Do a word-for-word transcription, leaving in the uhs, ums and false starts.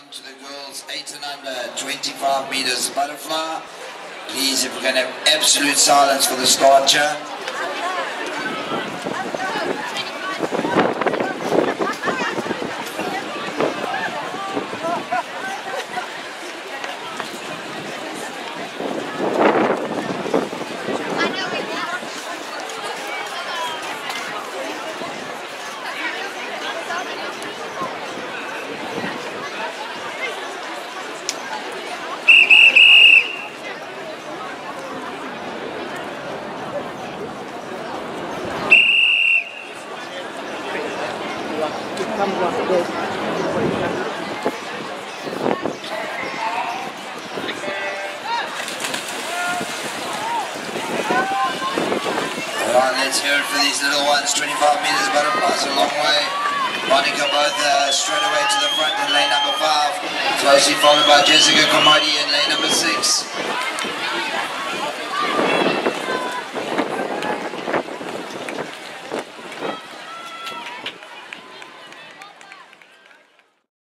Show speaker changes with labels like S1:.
S1: on to the girls eight and under, twenty-five meters butterfly. Please, if we're going to have absolute silence for the starcher. Alright, let's hear it for these little ones. twenty-five meters butterflies a long way. Monica both uh, straight away to the front in lane number five. Closely followed by Jessica Komodi in lane number six.